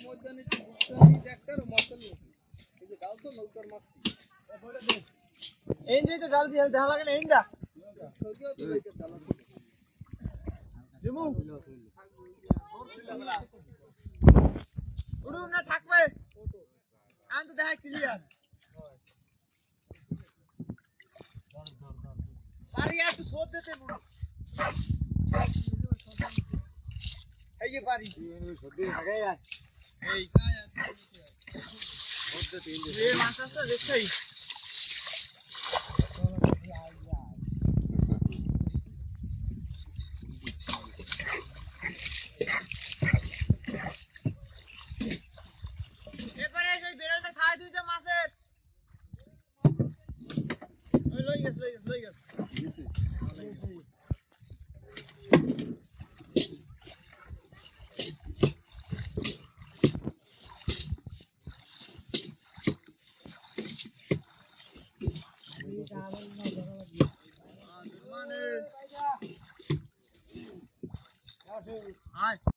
এই যে তো ডালছি দেখা লাগে না এইটা জমু উড়ু না থাকবে আন তো দেখা ক্লিয়ার পারি একটু শোধ দিতে মুড়ি এই যে পারি শোধ দিয়ে থাকে এই শোধ দিতে এই মাছটা দেখছই এবারে সেই বেলটা ছাই দুইটা মাছের ওই লই গেছে মানে